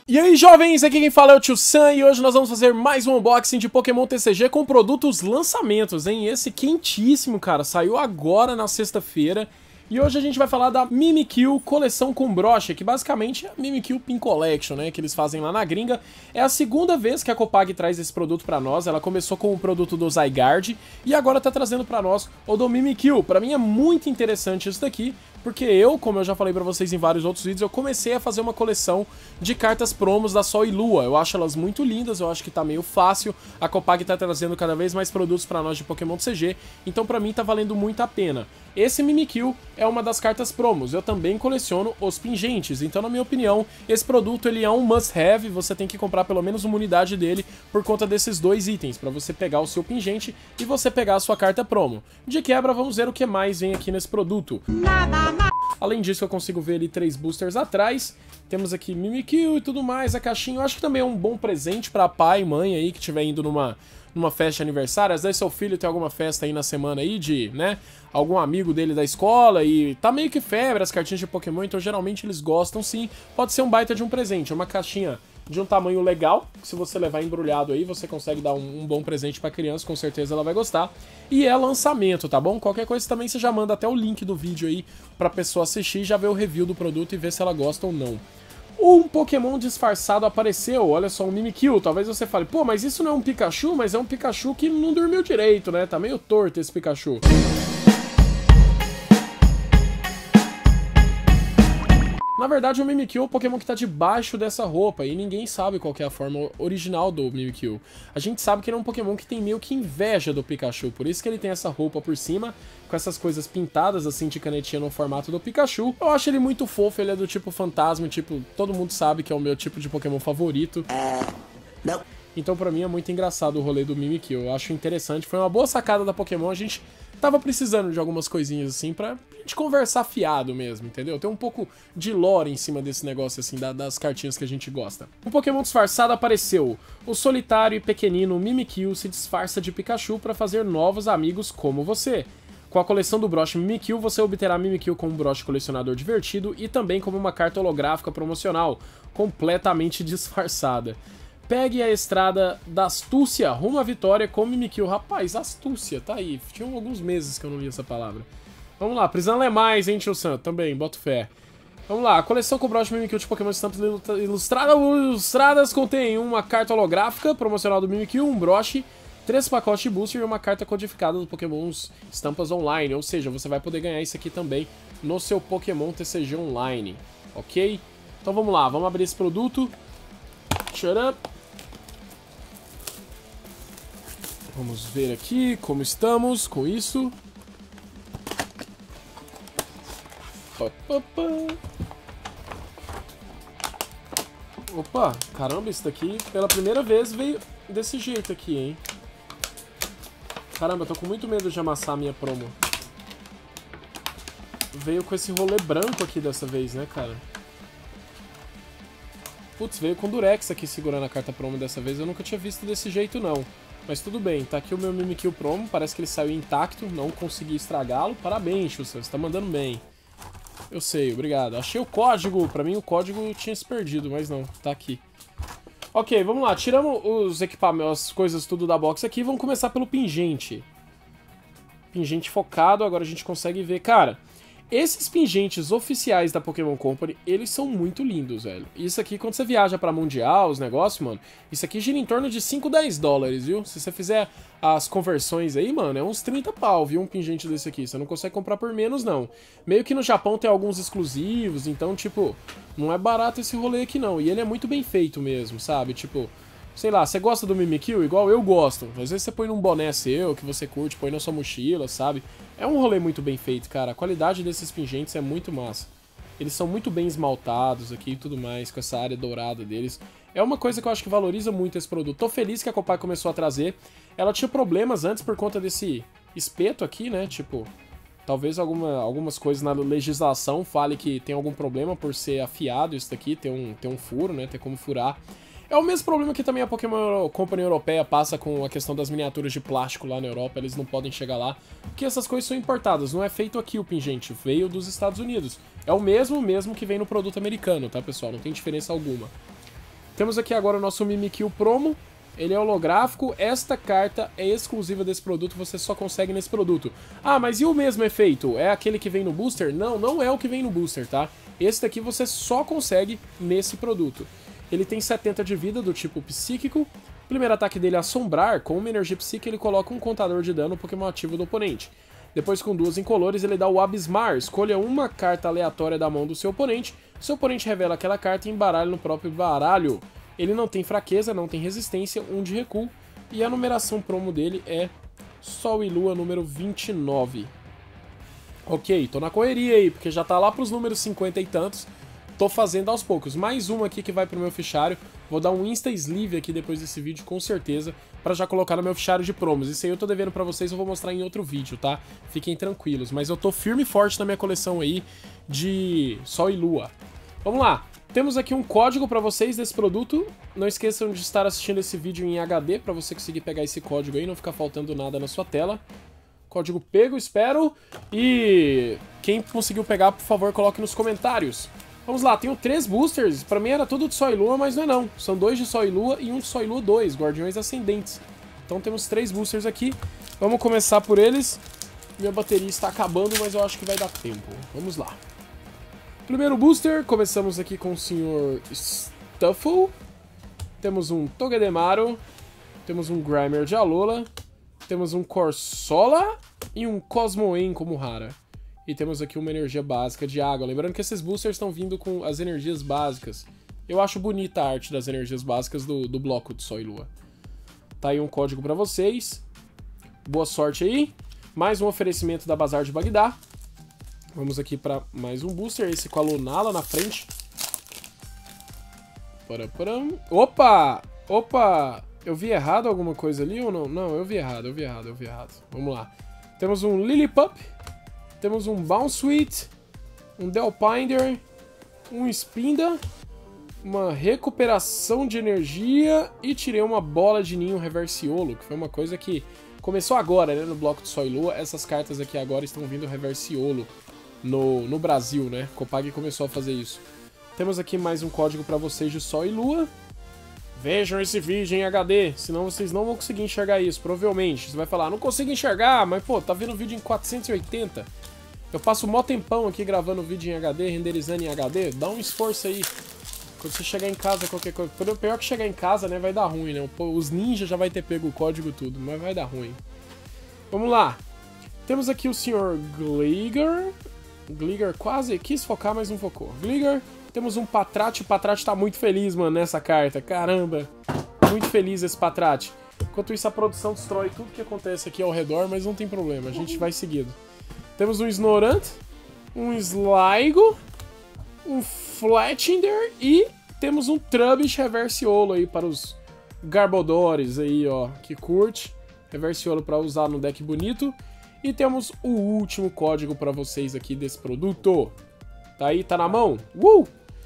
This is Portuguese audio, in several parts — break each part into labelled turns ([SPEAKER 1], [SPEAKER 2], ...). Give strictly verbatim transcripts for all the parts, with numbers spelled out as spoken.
[SPEAKER 1] E aí, jovens, aqui quem fala é o Tio Sam e hoje nós vamos fazer mais um unboxing de Pokémon T C G com produtos lançamentos, hein? Esse quentíssimo, cara, saiu agora na sexta-feira. E hoje a gente vai falar da Mimikyu Coleção com Broche, que basicamente é a Mimikyu Pin Collection, né, que eles fazem lá na gringa. É a segunda vez que a Copag traz esse produto pra nós. Ela começou com o produto do Zygarde e agora tá trazendo pra nós o do Mimikyu. Pra mim é muito interessante isso daqui, porque eu, como eu já falei pra vocês em vários outros vídeos, eu comecei a fazer uma coleção de cartas promos da Sol e Lua. Eu acho elas muito lindas, eu acho que tá meio fácil. A Copag tá trazendo cada vez mais produtos pra nós de Pokémon T C G, então pra mim tá valendo muito a pena. Esse Mimikyu é uma das cartas promos. Eu também coleciono os pingentes, então na minha opinião, esse produto ele é um must-have. Você tem que comprar pelo menos uma unidade dele por conta desses dois itens, pra você pegar o seu pingente e você pegar a sua carta promo. De quebra, vamos ver o que mais vem aqui nesse produto. Além disso, eu consigo ver ali três boosters atrás. Temos aqui Mimikyu e tudo mais, a caixinha. Eu acho que também é um bom presente pra pai e mãe aí que estiver indo numa, numa festa de aniversário. Às vezes seu filho tem alguma festa aí na semana aí de, né, algum amigo dele da escola e tá meio que febre as cartinhas de Pokémon, então geralmente eles gostam sim. Pode ser um baita de um presente, é uma caixinha de um tamanho legal, que se você levar embrulhado aí, você consegue dar um, um bom presente pra criança, com certeza ela vai gostar. E é lançamento, tá bom? Qualquer coisa também você já manda até o link do vídeo aí pra pessoa assistir, já ver o review do produto e ver se ela gosta ou não. Um Pokémon disfarçado apareceu, olha só, um Mimikyu. Talvez você fale, pô, mas isso não é um Pikachu? Mas é um Pikachu que não dormiu direito, né? Tá meio torto esse Pikachu. Na verdade, o Mimikyu é o Pokémon que tá debaixo dessa roupa e ninguém sabe qual que é a forma original do Mimikyu. A gente sabe que ele é um Pokémon que tem meio que inveja do Pikachu, por isso que ele tem essa roupa por cima, com essas coisas pintadas assim de canetinha no formato do Pikachu. Eu acho ele muito fofo, ele é do tipo fantasma, tipo, todo mundo sabe que é o meu tipo de Pokémon favorito. Uh, não. Então pra mim é muito engraçado o rolê do Mimikyu, eu acho interessante, foi uma boa sacada da Pokémon, a gente tava precisando de algumas coisinhas assim pra gente conversar fiado mesmo, entendeu? Tem um pouco de lore em cima desse negócio assim, da, das cartinhas que a gente gosta. Um Pokémon disfarçado apareceu. O solitário e pequenino Mimikyu se disfarça de Pikachu pra fazer novos amigos como você. Com a coleção do broche Mimikyu, você obterá Mimikyu como um broche colecionador divertido e também como uma carta holográfica promocional, completamente disfarçada. Pegue a estrada da astúcia rumo à vitória com Mimikyu. Rapaz, astúcia, tá aí. Tinha alguns meses que eu não li essa palavra. Vamos lá, precisando ler mais, hein, Tio Sam? Também, boto fé. Vamos lá, a coleção com broche Mimikyu de Pokémon Estampas ilustrada, ilustradas contém uma carta holográfica promocional do Mimikyu, um broche, três pacotes de booster e uma carta codificada do Pokémon Estampas Online. Ou seja, você vai poder ganhar isso aqui também no seu Pokémon T C G Online, ok? Então vamos lá, vamos abrir esse produto. Shut up. Vamos ver aqui como estamos com isso. Opa, caramba, isso daqui pela primeira vez veio desse jeito aqui, hein? Caramba, eu tô com muito medo de amassar a minha promo. Veio com esse rolê branco aqui dessa vez, né, cara? Putz, veio com Durex aqui segurando a carta promo dessa vez. Eu nunca tinha visto desse jeito, não. Mas tudo bem, tá aqui o meu Mimikyu promo. Parece que ele saiu intacto, não consegui estragá-lo. Parabéns, Xuxa, você tá mandando bem. Eu sei, obrigado. Achei o código. Pra mim o código tinha se perdido, mas não, tá aqui. Ok, vamos lá. Tiramos os equipamentos, as coisas tudo da box aqui. Vamos começar pelo pingente. Pingente focado, agora a gente consegue ver. Cara, esses pingentes oficiais da Pokémon Company, eles são muito lindos, velho. Isso aqui, quando você viaja pra Mundial, os negócios, mano, isso aqui gira em torno de cinco, dez dólares, viu? Se você fizer as conversões aí, mano, é uns trinta pau, viu? Um pingente desse aqui. Você não consegue comprar por menos, não. Meio que no Japão tem alguns exclusivos, então, tipo, não é barato esse rolê aqui, não. E ele é muito bem feito mesmo, sabe? Tipo, sei lá, você gosta do Mimikyu igual eu gosto. Às vezes você põe num boné seu, que você curte, põe na sua mochila, sabe? É um rolê muito bem feito, cara. A qualidade desses pingentes é muito massa. Eles são muito bem esmaltados aqui e tudo mais, com essa área dourada deles. É uma coisa que eu acho que valoriza muito esse produto. Tô feliz que a Copag começou a trazer. Ela tinha problemas antes por conta desse espeto aqui, né? Tipo, talvez alguma, algumas coisas na legislação fale que tem algum problema por ser afiado isso daqui, ter um, ter um furo, né? Ter como furar. É o mesmo problema que também a Pokémon Company Europeia passa com a questão das miniaturas de plástico lá na Europa, eles não podem chegar lá, porque essas coisas são importadas, não é feito aqui o pingente, veio dos Estados Unidos. É o mesmo mesmo que vem no produto americano, tá, pessoal? Não tem diferença alguma. Temos aqui agora o nosso Mimikyu Promo. Ele é holográfico. Esta carta é exclusiva desse produto, você só consegue nesse produto. Ah, mas e o mesmo efeito? É aquele que vem no booster? Não, não é o que vem no booster, tá? Esse daqui você só consegue nesse produto. Ele tem setenta de vida do tipo psíquico. O primeiro ataque dele é Assombrar. Com uma energia psíquica ele coloca um contador de dano no Pokémon ativo do oponente. Depois, com duas incolores, ele dá o Abismar. Escolha uma carta aleatória da mão do seu oponente. Seu oponente revela aquela carta e embaralha no próprio baralho. Ele não tem fraqueza, não tem resistência, um de recuo. E a numeração promo dele é Sol e Lua número vinte e nove. Ok, tô na correria aí, porque já tá lá pros números cinquenta e tantos. Tô fazendo aos poucos. Mais uma aqui que vai pro meu fichário. Vou dar um Insta Sleeve aqui depois desse vídeo, com certeza, pra já colocar no meu fichário de promos. Isso aí eu tô devendo pra vocês, eu vou mostrar em outro vídeo, tá? Fiquem tranquilos. Mas eu tô firme e forte na minha coleção aí de Sol e Lua. Vamos lá. Temos aqui um código pra vocês desse produto. Não esqueçam de estar assistindo esse vídeo em H D pra você conseguir pegar esse código aí, não ficar faltando nada na sua tela. Código pego, espero. E quem conseguiu pegar, por favor, coloque nos comentários. Vamos lá, tenho três boosters. Pra mim era tudo de Sol e Lua, mas não é não. São dois de Sol e Lua e um de Sol e Lua dois, Guardiões Ascendentes. Então temos três boosters aqui. Vamos começar por eles. Minha bateria está acabando, mas eu acho que vai dar tempo. Vamos lá. Primeiro booster, começamos aqui com o senhor Stuffle. Temos um Togedemaru. Temos um Grimer de Alola. Temos um Corsola e um Cosmoem como rara. E temos aqui uma energia básica de água. Lembrando que esses boosters estão vindo com as energias básicas. Eu acho bonita a arte das energias básicas do, do bloco de Sol e Lua. Tá aí um código pra vocês. Boa sorte aí. Mais um oferecimento da Bazar de Bagdá. Vamos aqui pra mais um booster. Esse com a Lunala na frente. Opa! Opa! Eu vi errado alguma coisa ali ou não? Não, eu vi errado, eu vi errado, eu vi errado. Vamos lá. Temos um Lillipup. Temos um Bounsweet, um Delpinder, um Spinda, uma recuperação de energia e tirei uma bola de ninho Reversiolo, que foi uma coisa que começou agora, né, no bloco de Sol e Lua. Essas cartas aqui agora estão vindo Reversiolo no, no Brasil, né? Copag começou a fazer isso. Temos aqui mais um código para vocês de Sol e Lua. Vejam esse vídeo em H D, senão vocês não vão conseguir enxergar isso, provavelmente. Você vai falar, não consigo enxergar, mas pô, tá vendo o vídeo em quatrocentos e oitenta? Eu passo mó tempão aqui gravando vídeo em H D, renderizando em H D, dá um esforço aí. Quando você chegar em casa, qualquer coisa... O pior que chegar em casa, né, vai dar ruim, né? Os ninjas já vai ter pego o código tudo, mas vai dar ruim. Vamos lá. Temos aqui o senhor Gligar. Gligar quase quis focar, mas não focou. Gligar. Temos um Patrat. O Patrat tá muito feliz, mano, nessa carta. Caramba. Muito feliz esse Patrat. Enquanto isso, a produção destrói tudo que acontece aqui ao redor, mas não tem problema. A gente vai seguindo. Temos um Snorant, um Sligo, um Flatender e temos um Trubbish Reversiolo aí para os Garbodores aí, ó, que curte. Reversiolo para usar no deck bonito. E temos o último código para vocês aqui desse produto. Tá aí, tá na mão? Uh!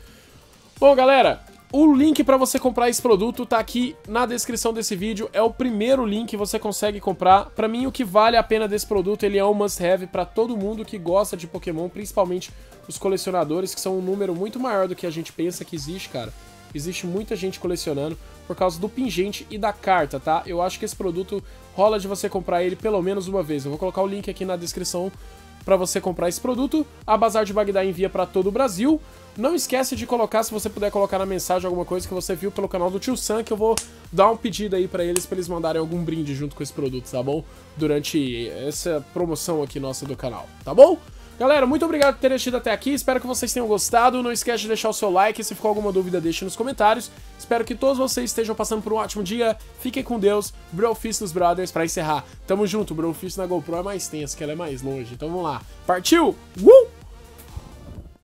[SPEAKER 1] Bom, galera, o link para você comprar esse produto tá aqui na descrição desse vídeo. É o primeiro link que você consegue comprar. Para mim, o que vale a pena desse produto, ele é um must-have para todo mundo que gosta de Pokémon, principalmente os colecionadores, que são um número muito maior do que a gente pensa que existe, cara. Existe muita gente colecionando por causa do pingente e da carta, tá? Eu acho que esse produto rola de você comprar ele pelo menos uma vez. Eu vou colocar o link aqui na descrição para você comprar esse produto. A Bazar de Bagdá envia para todo o Brasil. Não esquece de colocar, se você puder colocar na mensagem alguma coisa que você viu pelo canal do Tio Sam, que eu vou dar um pedido aí para eles, para eles mandarem algum brinde junto com esse produto, tá bom? Durante essa promoção aqui nossa do canal, tá bom? Galera, muito obrigado por terem assistido até aqui, espero que vocês tenham gostado. Não esquece de deixar o seu like, se ficou alguma dúvida deixe nos comentários. Espero que todos vocês estejam passando por um ótimo dia. Fiquem com Deus. Brofist dos Brothers pra encerrar. Tamo junto, Brofist na GoPro é mais tenso, que ela é mais longe. Então vamos lá. Partiu! Uh!